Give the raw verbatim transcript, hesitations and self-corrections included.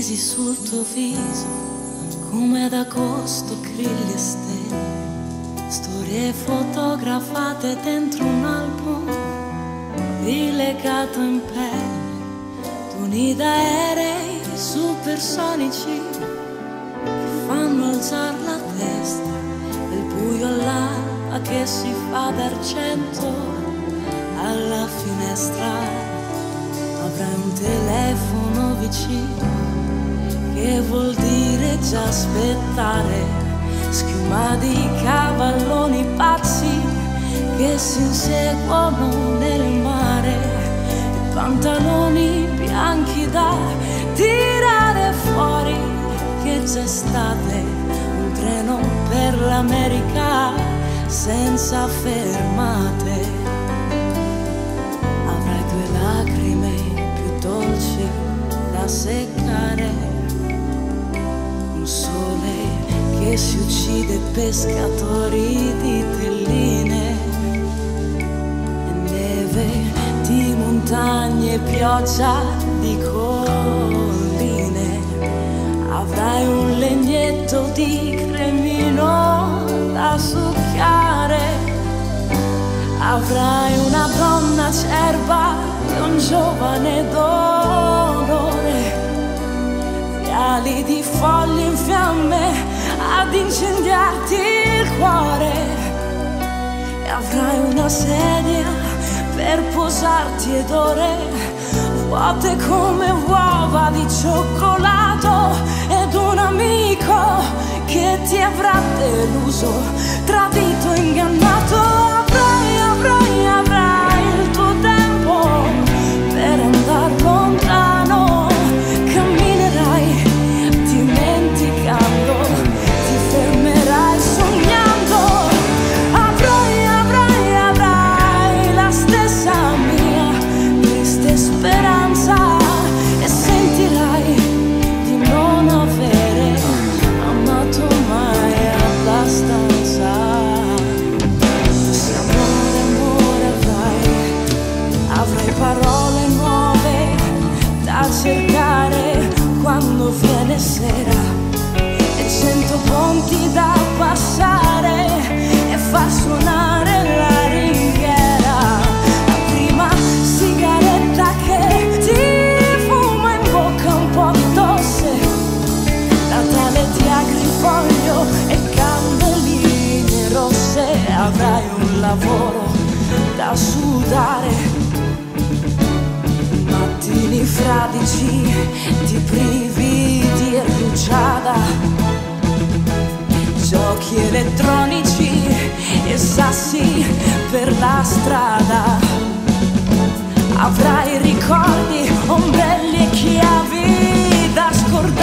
Sorrisi sul tuo viso, come ad agosto grilli e stelle, storie fotografate dentro un album, rilegato in pelle, toni d'aerei supersonici che fanno alzar la testa, del buio all'alba che si fa d'argento alla finestra. Avrai un telefono vicino, che vuol dire già aspettare, schiuma di cavalloni pazzi che si inseguono nel mare, e pantaloni bianchi da tirare fuori, che c'è estate, un treno per l'America senza fermate. Avrai due lacrime più dolci da seccare, un sole che si uccide, pescatori di telline, e neve di montagne e pioggia di colline. Avrai un legnetto di cremino da succhiare, avrai una donna acerba e un giovane d'onore, fiali di foglie in fiamme ad incendiarti il cuore, e avrai una sedia per posarti ed ore vuote come uova di cioccolato, ed un amico che ti avrà deluso, tradito, ingannato. Avrai, avrai, avrai il tuo tempo per andar lontano, camminerai dimenticando, ti fermerai sognando. Avrai, avrai, avrai la stessa mia triste speranza, e sentirai di non avere amato mai abbastanza. Se amore, amore avrai, avrai parole nuove da cercare quando viene sera, e cento ponti da passare e far suonare la ringhiera. La prima sigaretta che ti fuma in bocca un po' di tosse, Natale di agrifoglio e candeline rosse. Avrai un lavoro da sudare, mattini fradici di brividi e rugiada, giochi elettronici e sassi per la strada. Avrai ricordi, ombrelli e chiavi da scordare,